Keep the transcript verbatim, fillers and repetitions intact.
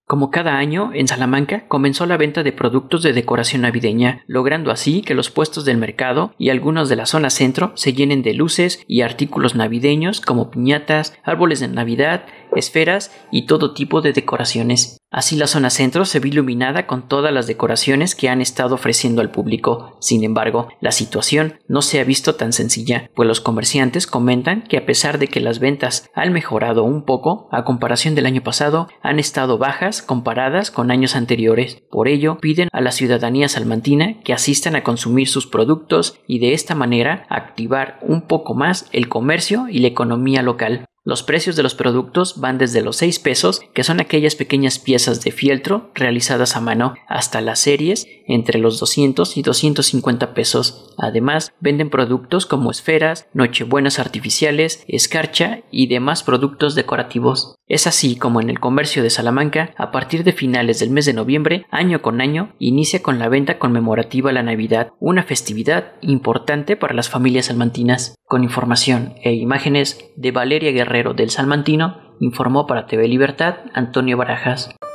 Como cada año, en Salamanca comenzó la venta de productos de decoración navideña, logrando así que los puestos del mercado y algunos de la zona centro se llenen de luces y artículos navideños como piñatas, árboles de Navidad, esferas y todo tipo de decoraciones. Así la zona centro se ve iluminada con todas las decoraciones que han estado ofreciendo al público. Sin embargo, la situación no se ha visto tan sencilla, pues los comerciantes comentan que a pesar de que las ventas han mejorado un poco, a comparación del año pasado, han estado bajas comparadas con años anteriores. Por ello, piden a la ciudadanía salmantina que asistan a consumir sus productos y de esta manera activar un poco más el comercio y la economía local. Los precios de los productos van desde los seis pesos, que son aquellas pequeñas piezas de fieltro realizadas a mano, hasta las series entre los doscientos y doscientos cincuenta pesos. Además, venden productos como esferas, nochebuenas artificiales, escarcha y demás productos decorativos. Es así como en el comercio de Salamanca, a partir de finales del mes de noviembre, año con año, inicia con la venta conmemorativa a la Navidad, una festividad importante para las familias salmantinas. Con información e imágenes de Valeria Guerrero del Salmantino, informó para T V Libertad Antonio Barajas.